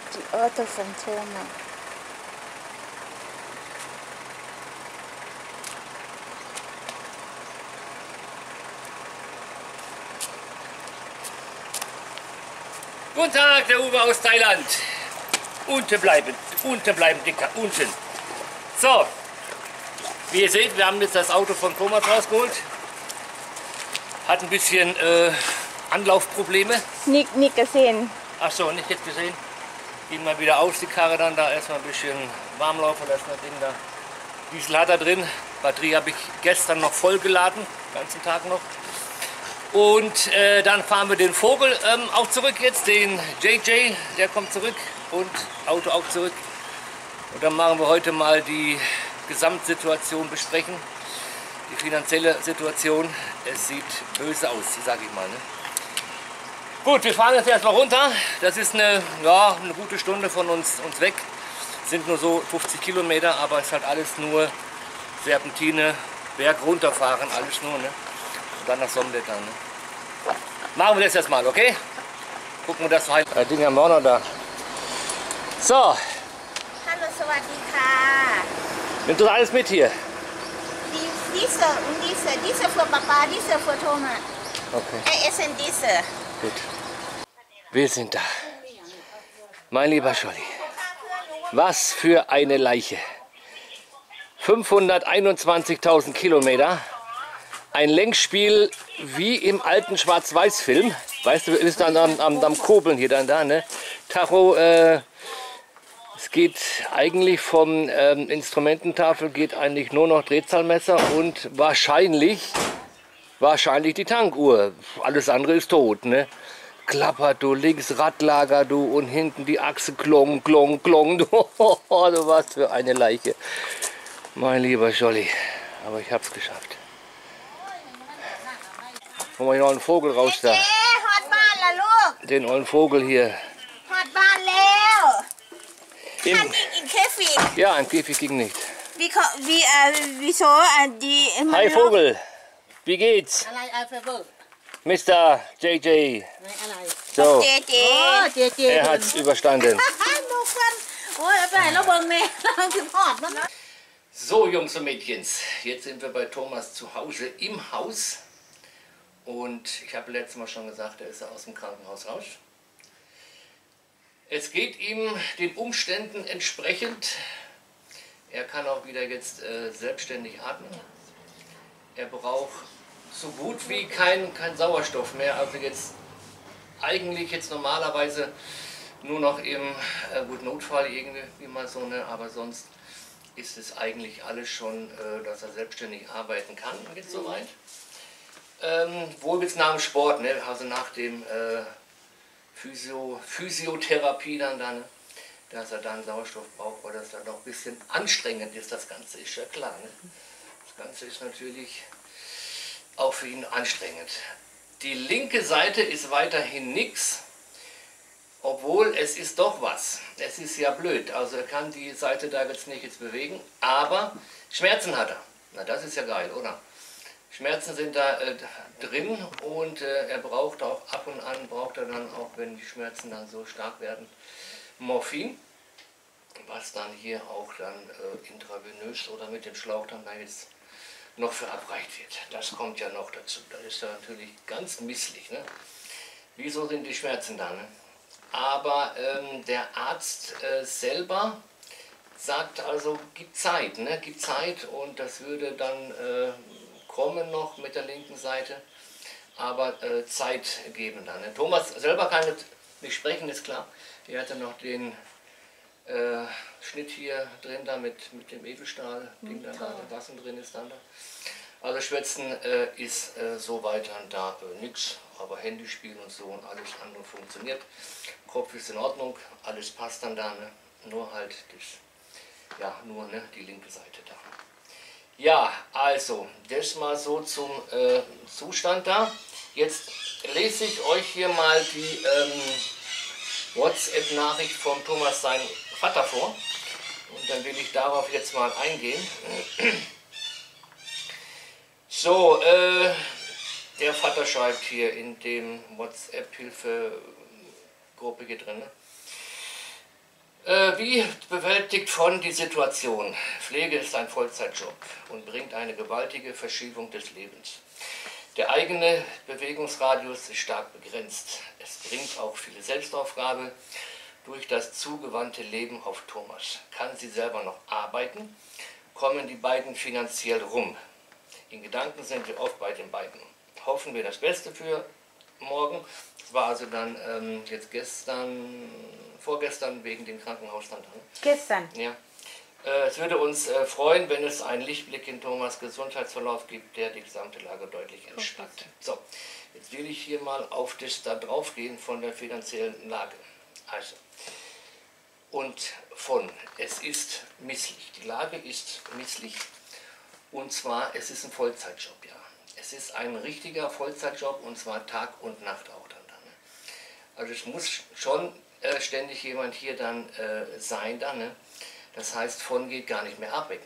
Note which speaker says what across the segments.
Speaker 1: Die Auto von Thomas.
Speaker 2: Guten Tag, der Uwe aus Thailand. Unten bleiben, Dicker, unten. So, wie ihr seht, wir haben jetzt das Auto von Thomas rausgeholt. Hat ein bisschen Anlaufprobleme.
Speaker 1: Nicht gesehen.
Speaker 2: Ach so, nicht jetzt gesehen. Gehen mal wieder aus, die Karre dann da erstmal ein bisschen warm laufen lassen, das Ding da. Diesel hat er drin. Batterie habe ich gestern noch voll geladen, den ganzen Tag noch. Und dann fahren wir den Vogel auch zurück jetzt, den JJ, der kommt zurück und Auto auch zurück. Und dann machen wir heute mal die Gesamtsituation besprechen, die finanzielle Situation. Es sieht böse aus, sage ich mal. Ne? Gut, wir fahren jetzt erstmal runter. Das ist eine gute Stunde von uns weg. Sind nur so 50 Kilometer, aber es ist halt alles nur Serpentine, Berg runterfahren, alles nur. Ne? Und dann nach Sonnenblättern. Ne? Machen wir das jetzt mal, okay? Gucken wir das rein. Das Ding haben wir auch noch da. So.
Speaker 1: Hallo, Sawadika.
Speaker 2: Nimmst du alles mit hier?
Speaker 1: Diese und diese für Papa, diese für Thomas.
Speaker 2: Okay.
Speaker 1: Essen diese.
Speaker 2: Gut. Wir sind da. Mein lieber Scholli. Was für eine Leiche. 521.000 Kilometer. Ein Lenkspiel wie im alten Schwarz-Weiß-Film. Weißt du, ist dann am Kurbeln hier dann da, ne? Tacho, es geht eigentlich vom Instrumententafel geht eigentlich nur noch Drehzahlmesser und wahrscheinlich die Tankuhr. Alles andere ist tot, ne? Klappert du, links Radlager du und hinten die Achse klong, klong, klong. Du, du warst für eine Leiche. Mein lieber Scholli, aber ich hab's geschafft. Holen wir noch einen Vogel raus da. Den ollen Vogel hier. Ja, im Käfig ging nicht.
Speaker 1: Wieso die...
Speaker 2: Hi Vogel, wie geht's? Mr. JJ. So, er hat's überstanden. So, Jungs und Mädchens, jetzt sind wir bei Thomas zu Hause im Haus. Und ich habe letztes Mal schon gesagt, er ist aus dem Krankenhaus raus. Es geht ihm den Umständen entsprechend. Er kann auch wieder jetzt selbstständig atmen. Er braucht so gut wie kein Sauerstoff mehr. Also jetzt eigentlich jetzt normalerweise nur noch im Notfall irgendwie mal so, ne? Aber sonst ist es eigentlich alles schon, dass er selbstständig arbeiten kann. Jetzt soweit. Wohl bis nach dem Sport, ne? Also nach dem Physiotherapie dann, dass er dann Sauerstoff braucht, weil das dann noch ein bisschen anstrengend ist, das Ganze, ist ja klar. Ne? Das Ganze ist natürlich auch für ihn anstrengend. Die linke Seite ist weiterhin nichts, obwohl es ist doch was. Es ist ja blöd, also er kann die Seite da jetzt nicht bewegen, aber Schmerzen hat er. Na, das ist ja geil, oder? Schmerzen sind da drin und er braucht auch ab und an, braucht er dann auch, wenn die Schmerzen dann so stark werden, Morphin, was dann hier auch dann intravenös oder mit dem Schlauch dann da jetzt noch verabreicht wird. Das kommt ja noch dazu. Das ist ja natürlich ganz misslich. Ne? Wieso sind die Schmerzen da? Ne? Aber der Arzt selber sagt also, gib Zeit, ne? Gib Zeit und das würde dann kommen noch mit der linken Seite, aber Zeit geben dann. Ne? Thomas selber kann nicht sprechen, ist klar. Er hatte noch den Schnitt hier drin, da mit dem Edelstahl-Ding, da der Wasser drin ist dann da. Also Schwätzen ist soweit dann da nichts, aber Handyspiel und so und alles andere funktioniert. Kopf ist in Ordnung, alles passt dann da, ne? Nur halt ne, die linke Seite da. Ja, also, das mal so zum Zustand da. Jetzt lese ich euch hier mal die WhatsApp-Nachricht von Thomas seinem Vater vor. Und dann will ich darauf jetzt mal eingehen. So, der Vater schreibt hier in dem WhatsApp-Hilfe-Gruppe hier drin. Wie bewältigt von die Situation? Pflege ist ein Vollzeitjob und bringt eine gewaltige Verschiebung des Lebens. Der eigene Bewegungsradius ist stark begrenzt. Es bringt auch viele Selbstaufgabe durch das zugewandte Leben auf Thomas. Kann sie selber noch arbeiten, kommen die beiden finanziell rum. In Gedanken sind wir oft bei den beiden. Hoffen wir das Beste für morgen. Das war also dann jetzt vorgestern wegen dem Krankenhausstand.
Speaker 3: Gestern.
Speaker 2: Ja. Es würde uns freuen, wenn es einen Lichtblick in Thomas' Gesundheitsverlauf gibt, der die gesamte Lage deutlich entspannt. So, jetzt will ich hier mal auf das da drauf gehen von der finanziellen Lage. Also, es ist misslich. Die Lage ist misslich und zwar, es ist ein Vollzeitjob, ja. Es ist ein richtiger Vollzeitjob und zwar Tag und Nacht auch dann. Also es muss schon ständig jemand hier dann sein dann, ne? Das heißt, von geht gar nicht mehr arbeiten.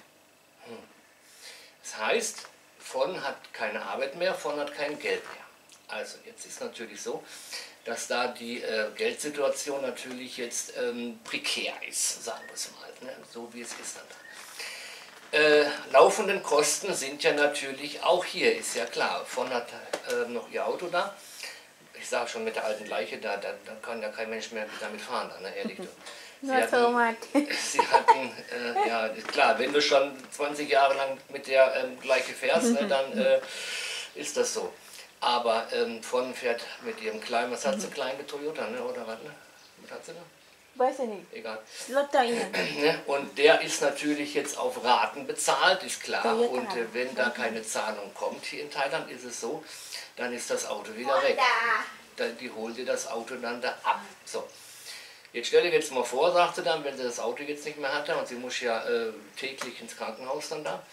Speaker 2: Das heißt, von hat keine Arbeit mehr, von hat kein Geld mehr. Also jetzt ist natürlich so, dass da die Geldsituation natürlich jetzt prekär ist, sagen wir es mal, ne? So wie es ist dann da. Laufenden Kosten sind ja natürlich auch hier, ist ja klar. Von hat noch ihr Auto da. Ich sage schon, mit der alten Leiche, da kann ja kein Mensch mehr damit fahren, dann, ne? Ehrlich. Sie hatten, ja klar, wenn du schon 20 Jahre lang mit der Leiche fährst, ne, dann ist das so. Aber von fährt mit ihrem kleinen, was hat sie, kleinen Toyota, ne, oder was, ne? Was hat sie da?
Speaker 3: Weiß ich nicht.
Speaker 2: Egal.
Speaker 3: Ne?
Speaker 2: Und der ist natürlich jetzt auf Raten bezahlt, ist klar. Und wenn da keine Zahlung kommt hier in Thailand, ist es so, dann ist das Auto wieder weg. Die holen dir das Auto dann da ab. So. Jetzt stell dir jetzt mal vor, sagt sie dann, wenn sie das Auto jetzt nicht mehr hatte und sie muss ja täglich ins Krankenhaus dann da,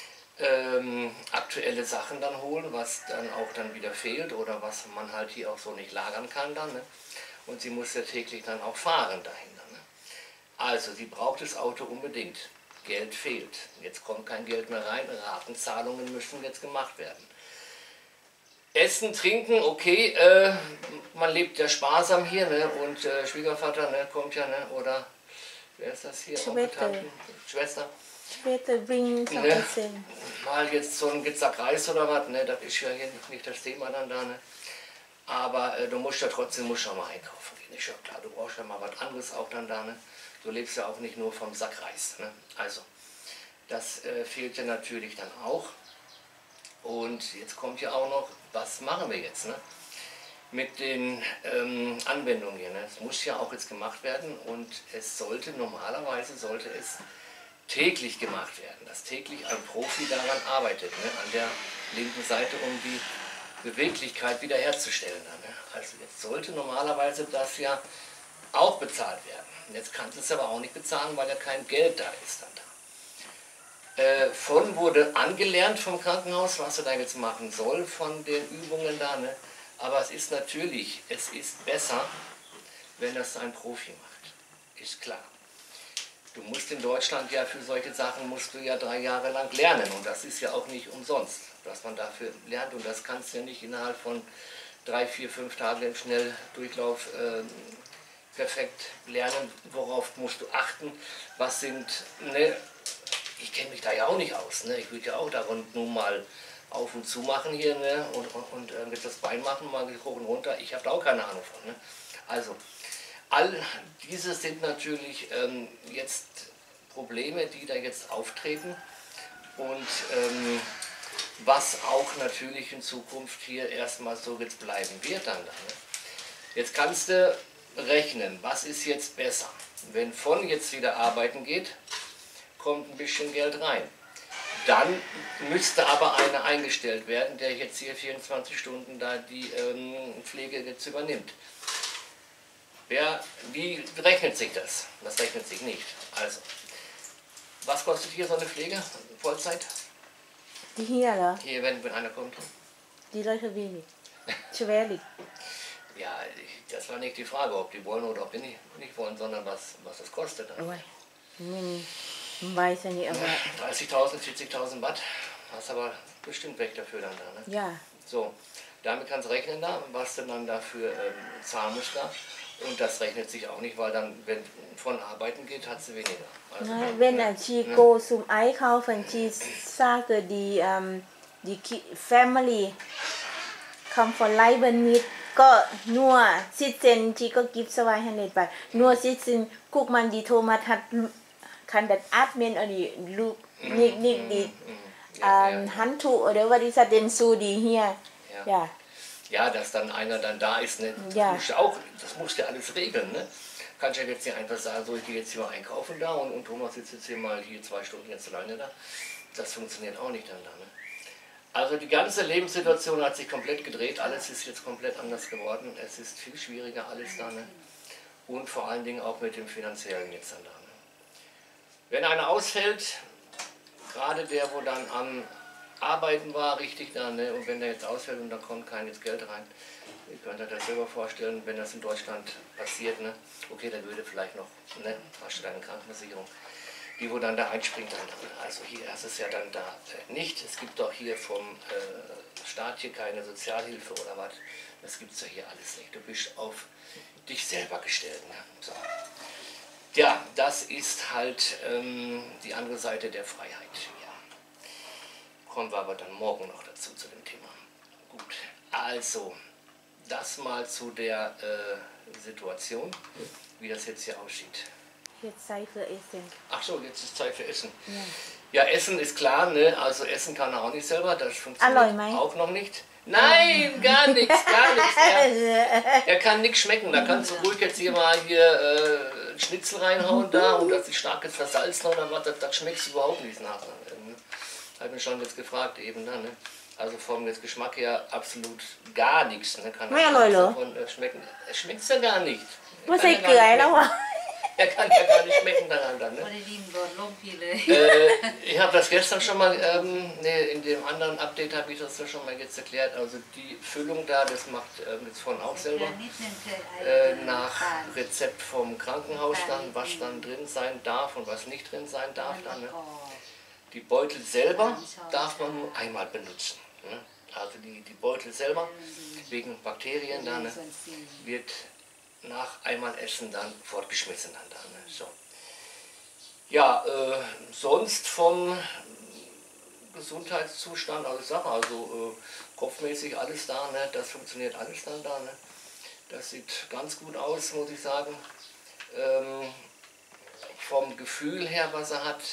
Speaker 2: aktuelle Sachen dann holen, was dann auch dann wieder fehlt oder was man halt hier auch so nicht lagern kann dann. Ne? Und sie muss ja täglich dann auch fahren dahin. Ne? Also sie braucht das Auto unbedingt. Geld fehlt. Jetzt kommt kein Geld mehr rein, Ratenzahlungen müssen jetzt gemacht werden. Essen, trinken, okay, man lebt ja sparsam hier, ne? Und Schwiegervater, ne, kommt ja, ne? Oder wer ist das hier? Schwester.
Speaker 3: Später bringen sie
Speaker 2: Ne? Mal jetzt so ein Gitzer Reis oder was, ne? Das ist ja hier nicht das Thema dann da, ne? Aber du musst ja trotzdem mal einkaufen gehen, ist ja klar, du brauchst ja mal was anderes auch dann da, ne? Du lebst ja auch nicht nur vom Sack Reis, ne? Also, das fehlt ja natürlich dann auch. Und jetzt kommt ja auch noch, was machen wir jetzt, ne? Mit den Anwendungen hier. Ne? Es muss ja auch jetzt gemacht werden und normalerweise sollte es täglich gemacht werden, dass täglich ein Profi daran arbeitet, ne? An der linken Seite, um die Beweglichkeit wiederherzustellen. Ne? Also jetzt sollte normalerweise das ja auch bezahlt werden. Jetzt kann es aber auch nicht bezahlen, weil ja kein Geld da ist dann da. Von wurde angelernt vom Krankenhaus, was er da jetzt machen soll, von den Übungen da. Ne? Aber es ist besser, wenn das ein Profi macht. Ist klar. Du musst in Deutschland ja für solche Sachen, musst du ja 3 Jahre lang lernen. Und das ist ja auch nicht umsonst, dass man dafür lernt. Und das kannst du ja nicht innerhalb von 3, 4, 5 Tagen im Schnelldurchlauf perfekt lernen. Worauf musst du achten? Was sind... Ne? Ich kenne mich da ja auch nicht aus. Ne? Ich würde ja auch da nur mal auf und zu machen hier, ne? und mit das Bein machen, mal hoch und runter. Ich habe da auch keine Ahnung von. Ne? Also, all diese sind natürlich jetzt Probleme, die da jetzt auftreten und was auch natürlich in Zukunft hier erstmal so jetzt bleiben wird dann. Ne? Jetzt kannst du rechnen, was ist jetzt besser? Wenn von jetzt wieder arbeiten geht, kommt ein bisschen Geld rein. Dann müsste aber einer eingestellt werden, der jetzt hier 24 Stunden da die Pflege jetzt übernimmt. Wie rechnet sich das? Das rechnet sich nicht. Also, was kostet hier so eine Pflege, Vollzeit?
Speaker 3: Die hier, oder?
Speaker 2: Hier, wenn einer kommt.
Speaker 3: Die Leute wenig. Schwerlich.
Speaker 2: Ja, das war nicht die Frage, ob die wollen oder ob die nicht wollen, sondern was das kostet.
Speaker 3: Aber weiß ich nicht, aber...
Speaker 2: 30.000, 40.000 Watt, hast aber bestimmt weg dafür dann da, ne?
Speaker 3: Ja.
Speaker 2: So, damit kannst du rechnen da, was du dann dafür zahlen musst da. Und das rechnet sich auch nicht, weil dann, wenn von arbeiten geht, hat sie weniger. Also dann,
Speaker 3: When
Speaker 2: ne?
Speaker 3: she go zum Einkaufen, she sage die family come for Leibon mit ก็นัวซิเซนที่ก็กิฟต์สวาย100 บาทนัวซิเซนกุกมันดีโทมาทัดคันดัดอัดเมนอันนี้ลูกนิกดีHandtuch oder was ist das denn so die hier ja
Speaker 2: ja dass dann einer dann da ist ne das musst du alles regeln ne kannst ja jetzt nicht einfach sagen so ich gehe jetzt hier mal einkaufen da und Thomas sitzt jetzt hier mal hier 2 Stunden jetzt alleine da das funktioniert auch nicht dann da ne also die ganze Lebenssituation hat sich komplett gedreht, alles ist jetzt komplett anders geworden, es ist viel schwieriger alles da, ne? Und vor allen Dingen auch mit dem Finanziellen jetzt dann da. Ne? Wenn einer ausfällt, gerade der, wo dann am Arbeiten war, richtig da, ne? Und wenn der jetzt ausfällt und da kommt kein Geld rein, ihr könnt euch das selber vorstellen, wenn das in Deutschland passiert, ne? Okay, dann würde vielleicht noch, ne? Hast du deine Krankenversicherung. Die, wo dann da einspringt, dann, also hier ist es ja dann da nicht. Es gibt doch hier vom Staat hier keine Sozialhilfe oder was. Das gibt es ja hier alles nicht. Du bist auf dich selber gestellt. Ne? So. Ja, das ist halt die andere Seite der Freiheit. Ja. Kommen wir aber dann morgen noch dazu zu dem Thema. Gut, also das mal zu der Situation, wie das jetzt hier aussieht.
Speaker 3: Jetzt Zeit für Essen.
Speaker 2: Ach so, jetzt ist Zeit für Essen. Ja, Essen ist klar, ne? Also Essen kann er auch nicht selber, das funktioniert auch noch nicht. Nein, gar nichts, gar nichts. Er kann nichts schmecken, da kannst du ruhig jetzt hier mal einen Schnitzel reinhauen da und das ist stark jetzt versalzen oder was, das schmeckt überhaupt nicht nach. Habe mich schon jetzt gefragt eben da, ne? Also vom Geschmack her absolut gar nichts, ne? Kann davon schmecken. Es schmeckt ja gar nicht. Er kann ja gar nicht schmecken daran. Ne? Ich habe das gestern schon mal, in dem anderen Update habe ich das ja schon mal jetzt erklärt. Also die Füllung da, das macht jetzt von auch selber nach Rezept vom Krankenhaus dann, was dann drin sein darf und was nicht drin sein darf. Dann, ne? Die Beutel selber darf man nur einmal benutzen. Ne? Also die Beutel selber, wegen Bakterien dann, ne, wird nach einmal Essen dann fortgeschmissen dann da, ne? So. Ja, sonst vom Gesundheitszustand, also Sache, also kopfmäßig alles da, ne? Das funktioniert alles dann da, ne? Das sieht ganz gut aus, muss ich sagen. Vom Gefühl her, was er hat,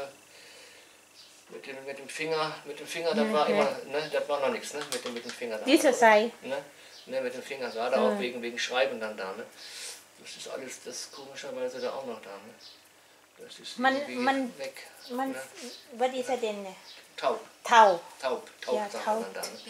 Speaker 2: mit dem Finger, das war immer, ne? Das war noch nichts, ne? Mit dem Finger da.
Speaker 3: Diese sei.
Speaker 2: Ne, mit dem Finger, gerade auch wegen Schreiben dann da, ne? Das ist alles, das komischerweise da auch noch da, ne? Das ist weg. Ne?
Speaker 3: Was ist das denn?
Speaker 2: Taub.
Speaker 3: Taub.
Speaker 2: Ja,
Speaker 3: taub.
Speaker 2: Man dann, ne?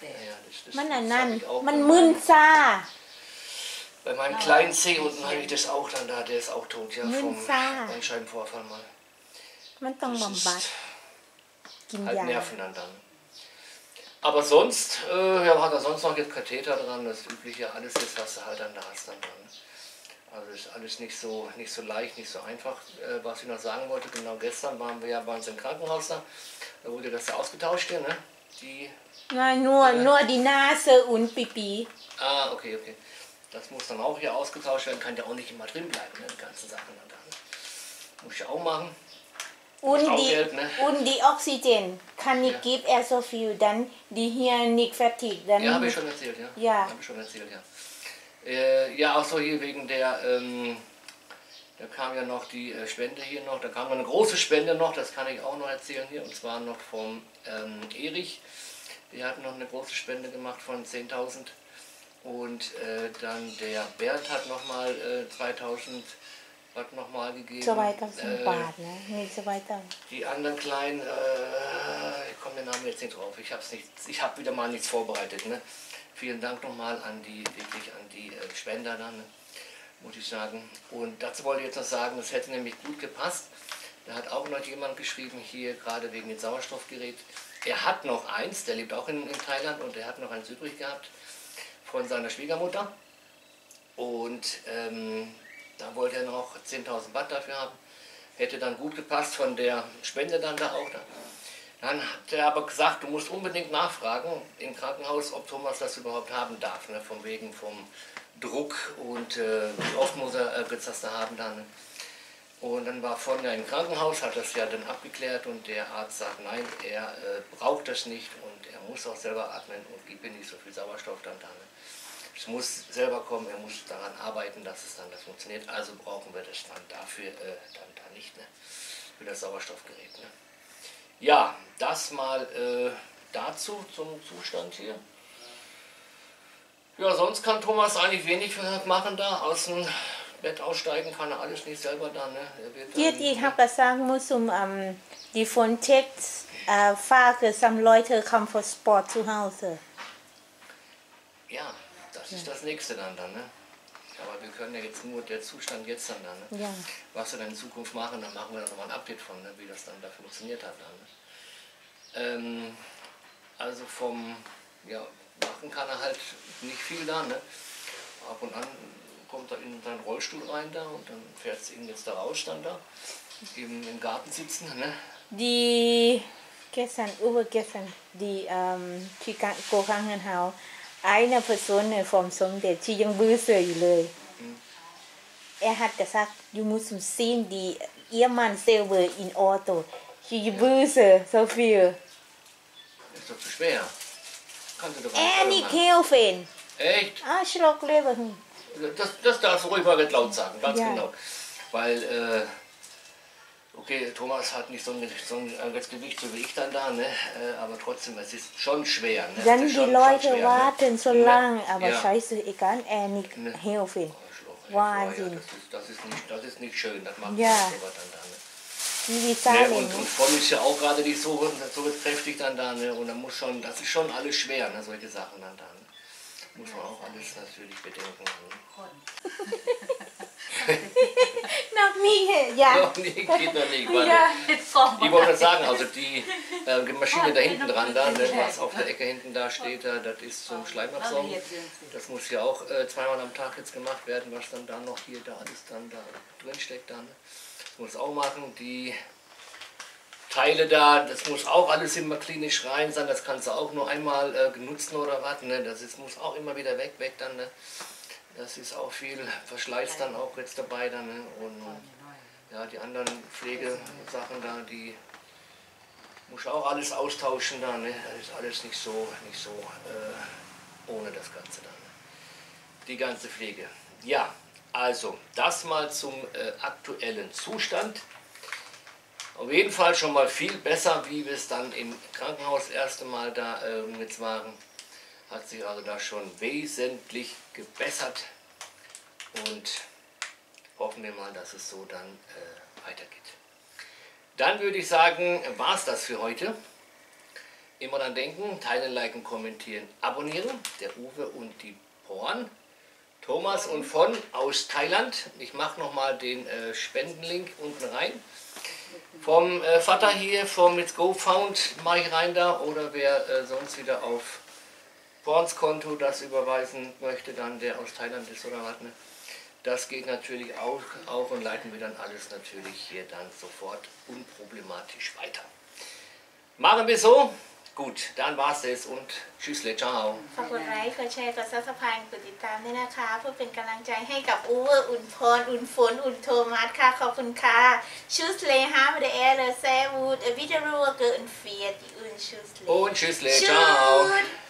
Speaker 3: Manมึนซา
Speaker 2: Bei meinem kleinen Zeh unten habe ich das auch dann da, der ist auch tot, ja, vom Bandscheibenvorfall mal.
Speaker 3: มันต้องบำบัดกิน
Speaker 2: Halt
Speaker 3: ยา
Speaker 2: Nerven dann. Aber sonst, ja, hat er sonst noch jetzt Katheter dran, das übliche, alles jetzt, was du halt dann da hast dann dran. Also ist alles nicht so leicht, nicht so einfach. Was ich noch sagen wollte, genau gestern waren wir ja bei uns im Krankenhaus da wurde das ja ausgetauscht hier, ne?
Speaker 3: nur die Nase und Pipi.
Speaker 2: Ah, okay. Das muss dann auch hier ausgetauscht werden, kann ja auch nicht immer drin bleiben, ne? Die ganzen Sachen dann da. Ne? Muss ich auch machen.
Speaker 3: Und die Oxygen kann nicht geben er so viel, dann die hier nicht fertig. Dann
Speaker 2: ja, habe ich schon erzählt, ja.
Speaker 3: Ja.
Speaker 2: Habe ich schon erzählt, ja. Ja, auch so hier wegen der, da kam ja noch die Spende hier noch, da kam noch eine große Spende noch, das kann ich auch noch erzählen hier, und zwar noch vom Erich. Der hat noch eine große Spende gemacht von 10.000 und dann der Bernd hat nochmal 2.000 hat nochmal gegeben.
Speaker 3: 2,000 Baht, ne? Nicht 2,000.
Speaker 2: Die anderen kleinen, ich komme den Namen jetzt nicht drauf, ich habe wieder mal nichts vorbereitet. Ne? Vielen Dank nochmal an die Spender dann, ne? Muss ich sagen. Und dazu wollte ich jetzt noch sagen, das hätte nämlich gut gepasst. Da hat auch noch jemand geschrieben, hier gerade wegen dem Sauerstoffgerät. Er hat noch eins, der lebt auch in Thailand, und er hat noch eins übrig gehabt von seiner Schwiegermutter. Und da wollte er noch 10.000 Baht dafür haben. Hätte dann gut gepasst von der Spende dann da auch. Da. Dann hat er aber gesagt, du musst unbedingt nachfragen im Krankenhaus, ob Thomas das überhaupt haben darf. Ne? Von wegen vom Druck und wie oft muss er Gezaster haben dann. Und dann war Fonja im Krankenhaus, hat das ja dann abgeklärt und der Arzt sagt, nein, er braucht das nicht und er muss auch selber atmen und gibt ihm nicht so viel Sauerstoff dann. Es muss selber kommen, er muss daran arbeiten, dass es dann das funktioniert. Also brauchen wir das dann dafür dann da nicht, ne? Für das Sauerstoffgerät. Ne? Ja, das mal dazu zum Zustand hier. Ja, sonst kann Thomas eigentlich wenig machen da. Aus dem Bett aussteigen kann er alles nicht selber da. Ne?
Speaker 3: Ich habe gesagt, muss die von Text Frage, some Leute kommen für Sport zu Hause.
Speaker 2: Ja, das ist das nächste dann. Ne? Aber wir können ja jetzt nur der Zustand jetzt dann. Ne?
Speaker 3: Ja.
Speaker 2: Was wir dann in Zukunft machen, dann machen wir dann nochmal ein Update von, ne? Wie das dann da funktioniert hat. Dann, ne? Also vom, ja, machen kann er halt nicht viel da. Ne? Ab und an kommt er in seinen Rollstuhl rein da und dann fährt es ihn jetzt da raus dann da. Im Garten sitzen. Ne?
Speaker 3: Die übergestern, die Chicago Krankenhaus, eine Person vom Songdet, dieยังböseอยู่เลย hat gesagt, du musst sehen, die ihr Mann selber in Auto. Die böse, so viel.
Speaker 2: Ist doch zu schwer. Kannst du doch
Speaker 3: Nicht
Speaker 2: nicht
Speaker 3: helfen.
Speaker 2: Echt?
Speaker 3: Schrock Leber.
Speaker 2: Das darfst du ruhig mal nicht laut sagen, ganz
Speaker 3: Ja.
Speaker 2: genau. Weil, okay, Thomas hat nicht so ein Gewicht so wie ich dann da, ne? Aber trotzdem, es ist schon schwer. Ne?
Speaker 3: Dann
Speaker 2: Es ist
Speaker 3: die
Speaker 2: schon
Speaker 3: Leute
Speaker 2: schwer,
Speaker 3: warten so
Speaker 2: Ne?
Speaker 3: lange, aber
Speaker 2: Ja.
Speaker 3: scheiße, egal, nicht helfen. Wahnsinn.
Speaker 2: Das ist nicht schön, das macht
Speaker 3: Ja.
Speaker 2: sowas dann da. Ne?
Speaker 3: Die
Speaker 2: Ne,
Speaker 3: Zahlen.
Speaker 2: und Von ist ja auch gerade nicht so kräftig dann da, ne? Und dann muss schon, das ist schon alles schwer, ne? Solche Sachen dann da. Ne? Muss man auch alles natürlich bedenken. Ne?
Speaker 3: Noch nie, ja.
Speaker 2: Noch nie, geht noch nicht. Warte.
Speaker 3: Ja.
Speaker 2: Ich wollte sagen, also die Maschine da hinten dran, da, ne, was auf der Ecke hinten da steht, das ist zum Schleimabsaugen. Das muss ja auch zweimal am Tag jetzt gemacht werden, was dann da noch hier da alles dann da drin steckt. Dann. Das muss auch machen. Die Teile da, das muss auch alles immer klinisch rein sein. Das kannst du auch nur einmal nutzen oder was. Ne? Das ist, muss auch immer wieder weg dann. Ne? Das ist auch viel Verschleiß dann auch jetzt dabei dann. Ne? Und ja, die anderen Pflegesachen da, die muss auch alles austauschen dann. Ne? Das ist alles nicht so ohne das Ganze dann. Ne? Die ganze Pflege. Ja, also das mal zum aktuellen Zustand. Auf jeden Fall schon mal viel besser, wie wir es dann im Krankenhaus das erste Mal da jetzt waren. Hat sich also da schon wesentlich gebessert und hoffen wir mal, dass es so dann weitergeht. Dann würde ich sagen, war es das für heute. Immer dran denken, teilen, liken, kommentieren, abonnieren. Der Uwe und die Porn. Thomas und Von aus Thailand. Ich mache nochmal den Spendenlink unten rein. Vom Vater hier, vom Let's Go Found, mache ich rein da. Oder wer sonst wieder auf Porns Konto das überweisen möchte, dann der aus Thailand ist oder was. Ne? Das geht natürlich auch und leiten wir dann alles natürlich hier dann sofort unproblematisch weiter. Machen wir so. Gut, dann war's das und tschüssle, ciao.
Speaker 3: ฝากกดไลค์กดแชร์กดซับสไครต์กดติดตามด้วยนะคะเพื่อเป็นกำลังใจให้กับอูเวอร์อุ่นพรอุ่นฝนอุ่นโทมัสค่ะขอบคุณค่ะชูสเลฮามาเดเอร์แซวูดวิดารัวเกินเฟียดอุ่นชูสเล
Speaker 2: Und tschüssle, ciao.